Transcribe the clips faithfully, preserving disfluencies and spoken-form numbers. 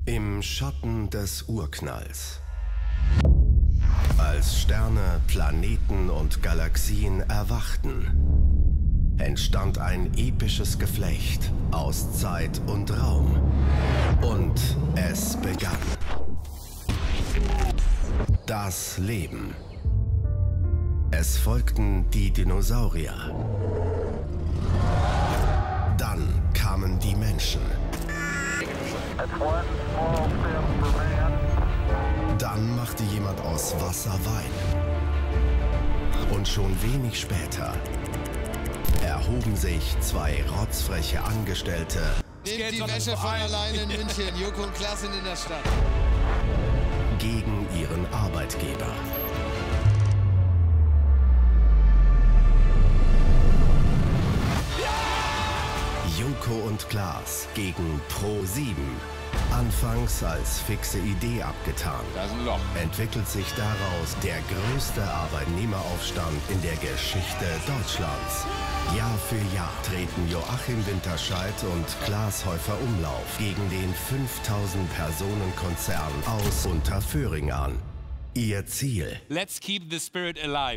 Im Schatten des Urknalls. Als Sterne, Planeten und Galaxien erwachten, entstand ein episches Geflecht aus Zeit und Raum. Und es begann. Das Leben. Es folgten die Dinosaurier. Dann kamen die Menschen. Dann machte jemand aus Wasser Wein. Und schon wenig später erhoben sich zwei rotzfreche Angestellte. Nehmt die Wäsche von alleine in München. Joko und Klaas sind in der Stadt. Gegen ihren Arbeitgeber. Joko und Klaas gegen Pro sieben. Anfangs als fixe Idee abgetan, da ist ein Loch. Entwickelt sich daraus der größte Arbeitnehmeraufstand in der Geschichte Deutschlands. Jahr für Jahr treten Joachim Winterscheid und Klaas Häufer-Umlauf gegen den fünftausend Personen Konzern aus Unterföhring an. Ihr Ziel? Let's keep the spirit alive.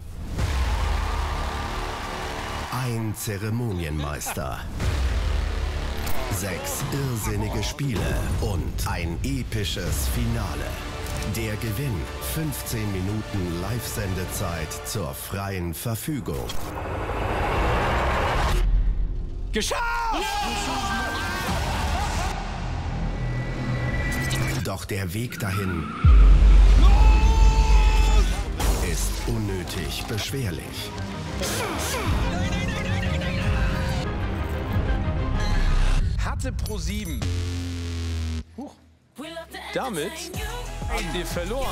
Ein Zeremonienmeister. Sechs irrsinnige Spiele und ein episches Finale. Der Gewinn: fünfzehn Minuten Live-Sendezeit zur freien Verfügung. Geschafft! Doch der Weg dahin ist unnötig beschwerlich. Hatte Pro sieben. Huch. Damit habt ihr verloren.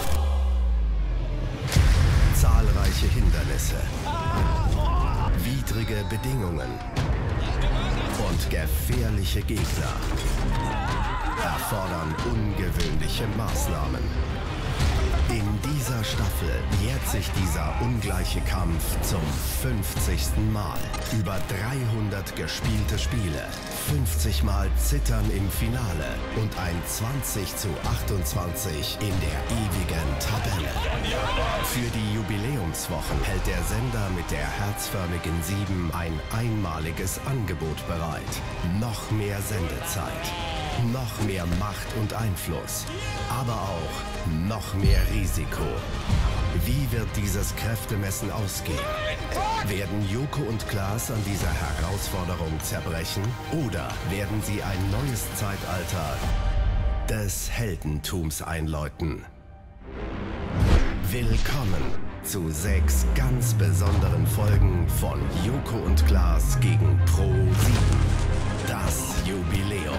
Zahlreiche Hindernisse, widrige Bedingungen und gefährliche Gegner erfordern ungewöhnliche Maßnahmen. In dieser Staffel jährt sich dieser ungleiche Kampf zum fünfzigsten Mal. Über dreihundert gespielte Spiele, fünfzig Mal Zittern im Finale und ein zwanzig zu achtundzwanzig in der ewigen Tabelle. Für die Jubiläumswochen hält der Sender mit der herzförmigen sieben ein einmaliges Angebot bereit. Noch mehr Sendezeit, noch mehr Macht und Einfluss, aber auch noch mehr Risiko. Wie wird dieses Kräftemessen ausgehen? Werden Joko und Klaas an dieser Herausforderung zerbrechen? Oder werden sie ein neues Zeitalter des Heldentums einläuten? Willkommen zu sechs ganz besonderen Folgen von Joko und Klaas gegen Pro sieben. Das Jubiläum.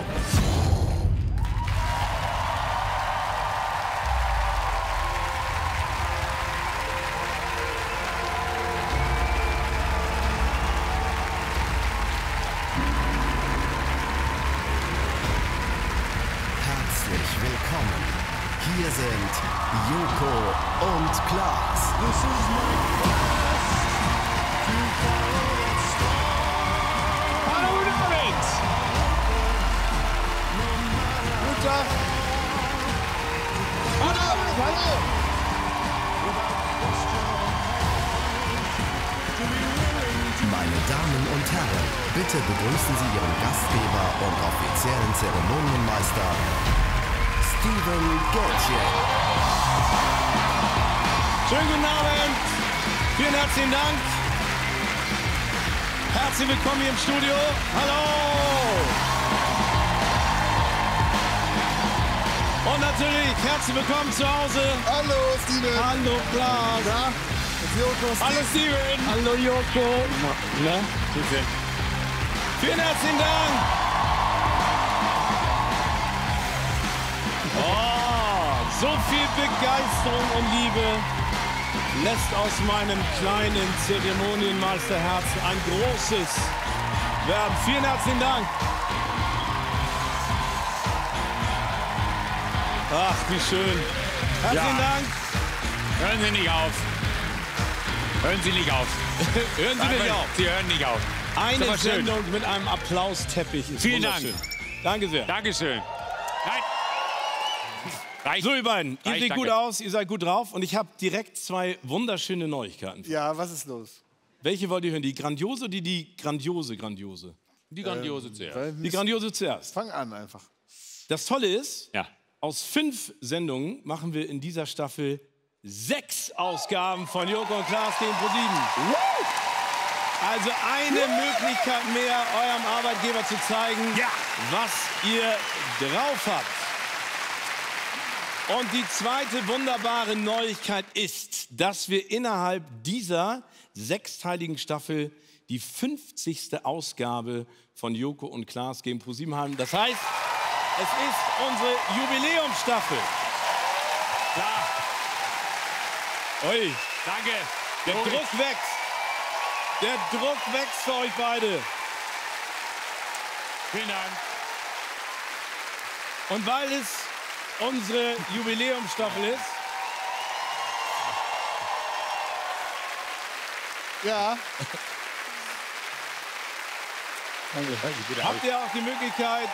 Herzlich willkommen. Hier sind Joko und Klaas. This is my quest to follow that star. Hallo, guten Abend! Guten Tag! Guten Abend, hallo! Meine Damen und Herren, bitte begrüßen Sie Ihren Gastgeber und offiziellen Zeremonienmeister Steven Gätjen. Schönen guten Abend! Vielen herzlichen Dank! Herzlich willkommen hier im Studio. Hallo! Und natürlich herzlich willkommen zu Hause. Hallo, Steven. Hallo, Klaas. Ja? Joko, Hallo, Steven. Hallo, Joko. Na, bitte. Vielen herzlichen Dank. Oh, so viel Begeisterung und Liebe lässt aus meinem kleinen Zeremonienmeisterherzen ein großes werden. Vielen herzlichen Dank. Ach, wie schön. Herzlichen Ja. Dank. Hören Sie nicht auf. Hören Sie nicht auf. Hören Sie nicht auf. Sie hören nicht auf. Eine Das war schön. Sendung mit einem Applausteppich ist Vielen Dank. wunderschön. Danke sehr. Dankeschön. Nein. Reicht. So, ihr beiden, ihr Reicht, seht danke. gut aus, ihr seid gut drauf und ich habe direkt zwei wunderschöne Neuigkeiten. Ja, was ist los? Welche wollt ihr hören? Die grandiose oder die, die grandiose, grandiose? Die Grandiose zuerst. Weil Die grandiose zuerst. Fang an einfach. Das Tolle ist, Ja. aus fünf Sendungen machen wir in dieser Staffel sechs Ausgaben von Joko und Klaas gegen ProSieben. Also eine Möglichkeit mehr, eurem Arbeitgeber zu zeigen, Ja. was ihr drauf habt. Und die zweite wunderbare Neuigkeit ist, dass wir innerhalb dieser sechsteiligen Staffel die fünfzigste Ausgabe von Joko und Klaas gegen ProSieben haben. Das heißt, es ist unsere Jubiläumsstaffel. Klar. Ui, Danke. der Logisch. Druck wächst. Der Druck wächst für euch beide. Vielen Dank. Und weil es unsere Jubiläumsstaffel ist, Ja. habt ihr auch die Möglichkeit.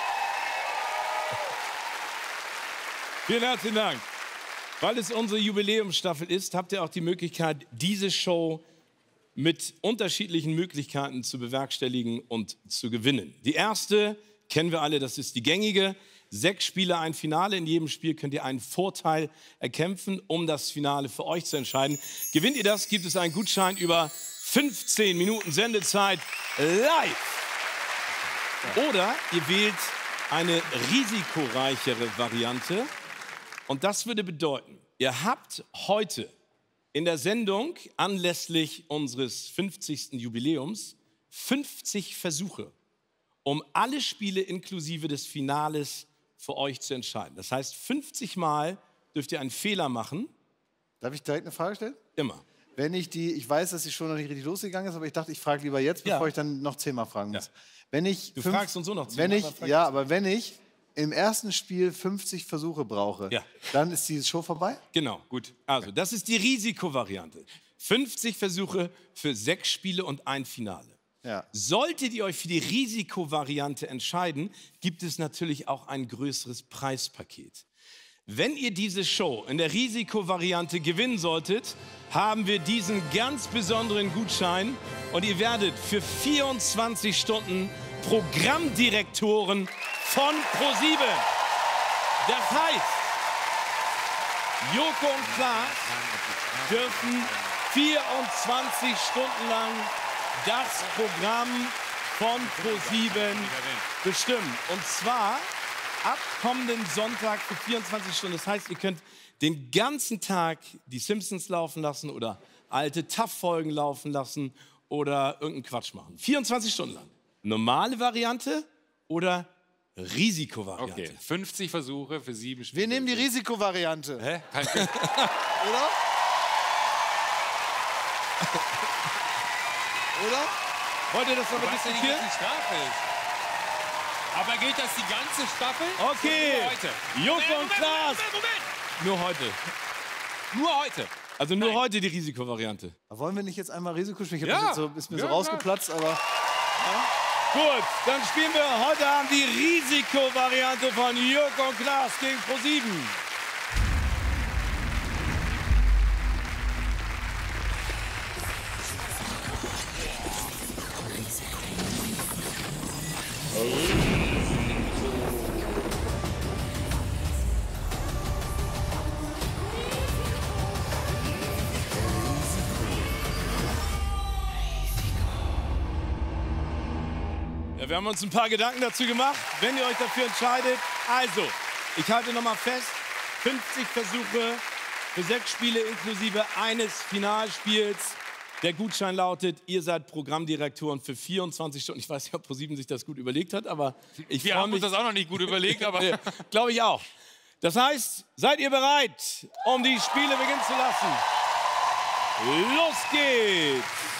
Vielen herzlichen Dank. Weil es unsere Jubiläumsstaffel ist, habt ihr auch die Möglichkeit, diese Show mit unterschiedlichen Möglichkeiten zu bewerkstelligen und zu gewinnen. Die erste kennen wir alle, das ist die gängige. Sechs Spiele, ein Finale. In jedem Spiel könnt ihr einen Vorteil erkämpfen, um das Finale für euch zu entscheiden. Gewinnt ihr das, gibt es einen Gutschein über fünfzehn Minuten Sendezeit live. Oder ihr wählt eine risikoreichere Variante. Und das würde bedeuten, ihr habt heute in der Sendung anlässlich unseres fünfzigsten Jubiläums fünfzig Versuche, um alle Spiele inklusive des Finales für euch zu entscheiden. Das heißt, fünfzig Mal dürft ihr einen Fehler machen. Darf ich direkt eine Frage stellen? Immer. Wenn ich die, ich weiß, dass die schon noch nicht richtig losgegangen ist, aber ich dachte, ich frage lieber jetzt, bevor Ja. ich dann noch zehnmal fragen muss. Ja. Wenn ich Du fünf, fragst uns so noch wenn zehnmal, ich, dann frag ja, ich- aber wenn ich im ersten Spiel fünfzig Versuche brauche, Ja. dann ist die Show vorbei? Genau, gut. Also, das ist die Risikovariante. fünfzig Versuche für sechs Spiele und ein Finale. Ja. Solltet ihr euch für die Risikovariante entscheiden, gibt es natürlich auch ein größeres Preispaket. Wenn ihr diese Show in der Risikovariante gewinnen solltet, haben wir diesen ganz besonderen Gutschein und ihr werdet für vierundzwanzig Stunden Programmdirektoren von ProSieben. Das heißt, Joko und Klaas dürfen vierundzwanzig Stunden lang das Programm von ProSieben bestimmen. Und zwar ab kommenden Sonntag für vierundzwanzig Stunden. Das heißt, ihr könnt den ganzen Tag die Simpsons laufen lassen oder alte T A F-Folgen laufen lassen oder irgendeinen Quatsch machen. vierundzwanzig Stunden lang. Normale Variante oder Risikovariante? Okay, fünfzig Versuche für sieben Spiele. Wir nehmen die Risikovariante. Hä? Oder? Oder? Wollt ihr das aber Was denn die diskutieren? ganze Staffel? Aber gilt das die ganze Staffel? Okay, Nur heute. Joko Moment, und Klaas. Moment, Moment, Nur heute. Moment. Nur heute. Also nur heute die Risikovariante. Wollen wir nicht jetzt einmal Risiko spielen? Ich hab Ja. das jetzt so, ist mir so Ja, rausgeplatzt, aber Gut, dann spielen wir heute Abend die Risikovariante von Joko und Klaas gegen ProSieben. Ja, wir haben uns ein paar Gedanken dazu gemacht, wenn ihr euch dafür entscheidet. Also, ich halte nochmal fest, fünfzig Versuche für sechs Spiele inklusive eines Finalspiels. Der Gutschein lautet, ihr seid Programmdirektoren für vierundzwanzig Stunden. Ich weiß nicht, ob ProSieben sich das gut überlegt hat, aber ich Wir freue haben uns mich. das auch noch nicht gut überlegt, aber Glaube ich auch. Das heißt, seid ihr bereit, um die Spiele beginnen zu lassen? Los geht's!